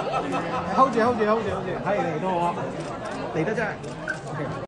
hold 住，係嚟到我嚟得真係。OK。